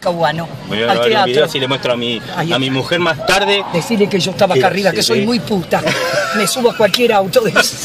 Caguano, Voy a al grabar los teatro. videos y le muestro a mi mujer más tarde. Decirle que yo estaba acá arriba, que soy muy puta. Me subo a cualquier auto.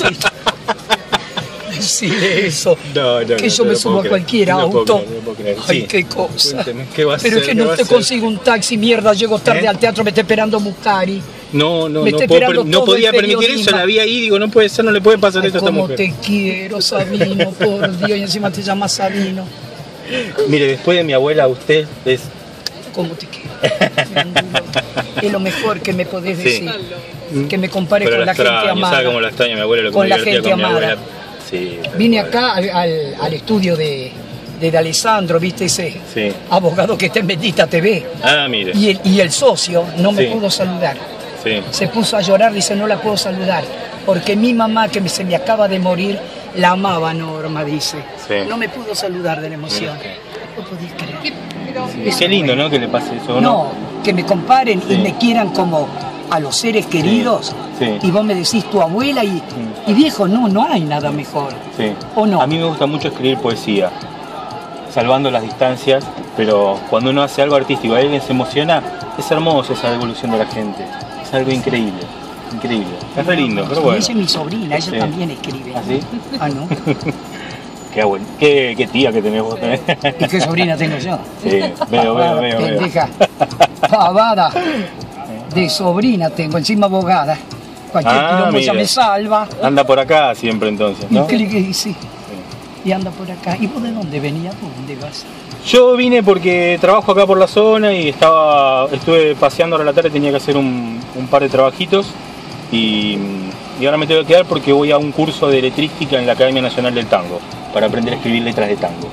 Decirle eso. Que yo me subo a cualquier auto. Ay, Sí. qué cosa. Cuénteme, ¿qué va a Pero hacer? es que ¿Qué no va a te hacer? consigo un taxi, mierda. Llego tarde al teatro, me está esperando Muscari. No Me está esperando no todo podía el permitir periodismo. eso, la vi ahí, digo, no puede ser, no le puede pasar Ay, esto a esta cómo mujer. te quiero, Sabino, por Dios. Y encima te llamas Sabino. Mire, después de mi abuela, usted es... ¿Cómo te quiero? Es lo mejor que me podés Sí. decir. Que me compare Pero con la gente ¿sabe amada. cómo la extraña mi abuela? Lo que Con me la divertía gente con mi amada. abuela. Sí, tal Vine cual. acá al estudio de Alessandro, ¿viste? Ese Sí. abogado que está en Bendita TV. Ah, mire. Y el socio no me Sí. pudo saludar. Sí. Se puso a llorar, dice, no la puedo saludar. Porque mi mamá, que se me acaba de morir, la amaba Norma, dice. Sí. No me pudo saludar de la emoción. No podía creer. Sí, qué lindo, ¿no? Que le pase eso, ¿no? No, que me comparen Sí. y me quieran como a los seres queridos. Sí. Y vos me decís tu abuela y viejo, no hay nada mejor. Sí. ¿O no? A mí me gusta mucho escribir poesía, salvando las distancias, pero cuando uno hace algo artístico y alguien se emociona, es hermoso esa devolución de la gente. Es algo increíble, increíble. Es re lindo, pero Y bueno. ella es mi sobrina, ella Sí. también escribe. ¿Ah, sí? Ah, ¿no? Qué bueno. Qué tía que tenés vos también. ¿Y qué sobrina tengo yo? Sí, veo. Pendeja. Pavada. De sobrina tengo, encima abogada. Cualquier quilombo ella mire. me salva. Anda por acá siempre entonces, ¿no? Y sí. Y anda por acá. ¿Y vos de dónde venías? ¿Por dónde vas? Yo vine porque trabajo acá por la zona y estuve paseando ahora a la tarde, tenía que hacer un par de trabajitos y ahora me tengo que quedar porque voy a un curso de letrística en la Academia Nacional del Tango para aprender a escribir letras de tango.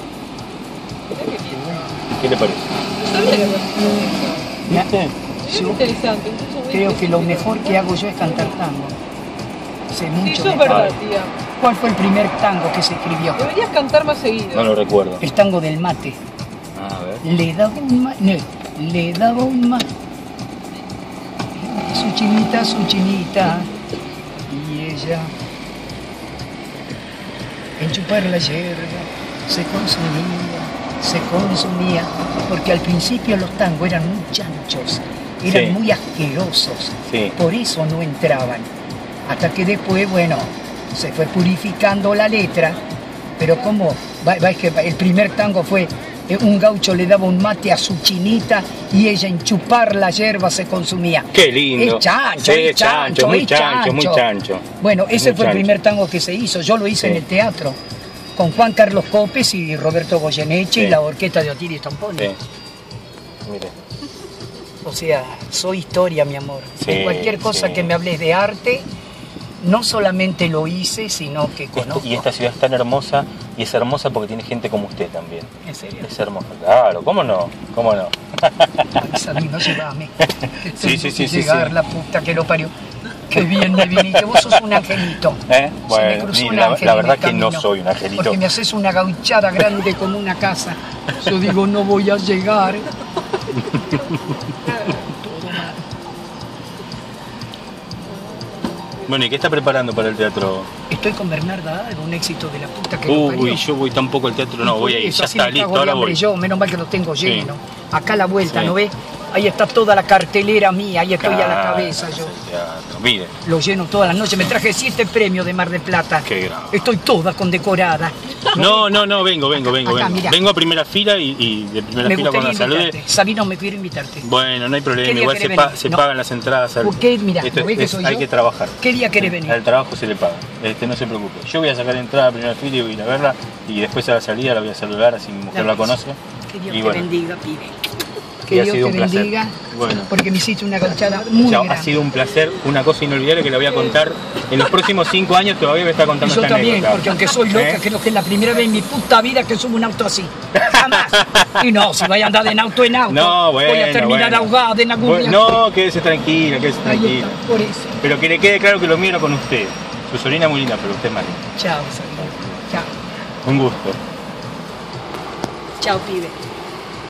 ¿Qué le parece? ¿Viste? Yo Interesante. creo que lo mejor que hago yo es cantar tango. Sé Sí, mucho eso de es verdad, tango. tía. ¿Cuál fue el primer tango que se escribió? Deberías cantar más seguido. No lo recuerdo. El tango del mate. A ver. Le daba un mate. Le daba un mate. Su chinita. Y ella, en chupar la hierba, se consumía. Porque al principio los tangos eran muy chanchos, eran Sí. muy asquerosos. Sí. Por eso no entraban. Hasta que después, bueno, se fue purificando la letra. Pero como, es que el primer tango fue un gaucho le daba un mate a su chinita y ella en chupar la hierba se consumía. Qué lindo. Es chancho, Sí, es chancho, muy es chancho, muy chancho. chancho. Bueno, ese Muy fue el chancho. primer tango que se hizo. Yo lo hice Sí. en el teatro con Juan Carlos Copes y Roberto Goyeneche Sí. y la orquesta de Otirio Stamponi. Sí. Mire. O sea, soy historia, mi amor. Sí, En cualquier cosa sí. que me hables de arte, no solamente lo hice, sino que conozco. Y esta ciudad es tan hermosa, y es hermosa porque tiene gente como usted también. ¿En serio? Es hermosa, claro, ¿cómo no? ¿Cómo no? Sabino, llévame. Sí, sí, sí, sí, Llegar, sí. la puta que lo parió. Qué bien me viniste, vos sos un angelito. Se me Bueno, cruzó un la ángel verdad en el que no camino, soy un angelito. Porque me haces una gauchada grande como una casa. Yo digo, no voy a llegar. Bueno, ¿y qué está preparando para el teatro? Estoy con Bernarda Alba, un éxito de la puta que lo parió. Uy, yo voy tampoco al teatro, no, voy a ir, Eso, ya así está me listo, cago de ahora hambre voy. yo, menos mal que lo tengo Sí. lleno. Acá a la vuelta, Sí. ¿no ves? Ahí está toda la cartelera mía, ahí estoy a la cabeza yo. Teatro, mire, Lo lleno todas las noches, me traje 7 premios de Mar del Plata. qué grave. Estoy toda condecorada. No, vengo. Acá, mirá. Vengo a primera fila y de primera Me fila cuando gustaría salude. invitarte. Sabino, me quiero invitarte. Bueno, no hay ¿Qué problema, día igual querés se, venir? se No. pagan las entradas. ¿Por qué? Mirá, Esto ¿no ves que soy hay yo? que trabajar. ¿Qué día querés venir? Al trabajo se le paga, no se preocupe. Yo voy a sacar entrada a primera fila y voy a ir a verla y después a la salida la voy a saludar, así mi mujer la conoce. Que Dios Y te bueno, bendiga, pibe. Y Que ha Dios sido te un placer. bendiga, Bueno. porque me hiciste una gauchada muy ya, grande. ha sido un placer, una cosa inolvidable que la voy a contar en los próximos 5 años, todavía me está Y contando yo esta también, anécdota. porque aunque soy loca, ¿Eh? creo que es la primera vez en mi puta vida que subo un auto así. Jamás. Y no, si voy a andar de auto en auto, No, bueno, voy a terminar bueno. ahogada en algún Bueno, viaje. no, quédese tranquila, Ahí tranquila. está, por eso. Pero que le quede claro que lo mío era con usted. Su sobrina muy linda, pero usted es más linda. Chao, Sabino. Chao. Un gusto. Chao, pibe.